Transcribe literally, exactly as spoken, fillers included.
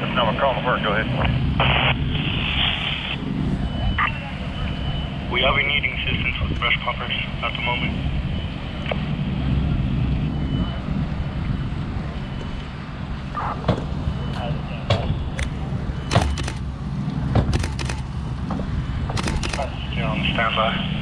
No, I'm calling the work. Go ahead. We are needing assistance with brush pumpers at the moment. You're on standby.